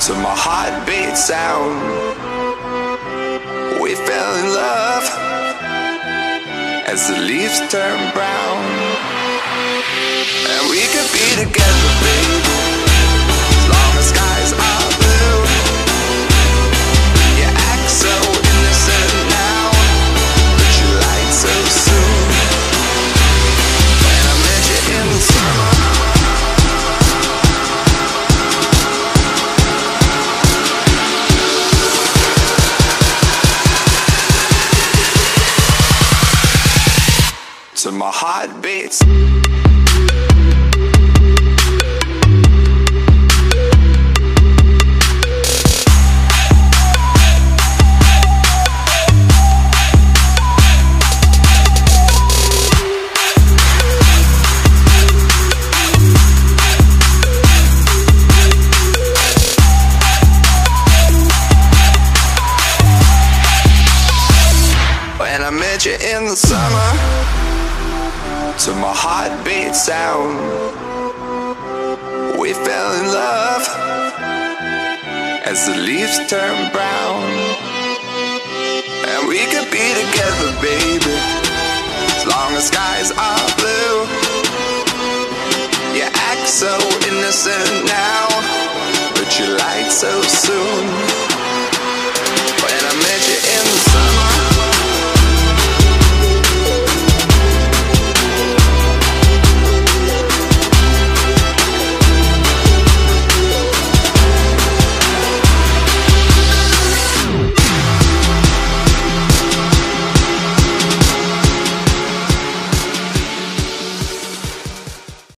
to my heartbeat sound. We fell in love as the leaves turn brown. And we could be together, baby, as long as skies are blue. You act so innocent now, but you lied so soon. When I met you in the summer, to my heartbeats. When I met you in the summer, to my heartbeat sound, we fell in love as the leaves turn brown. And we could be together, baby, as long as skies are blue. You act so innocent now, but you lied so soon.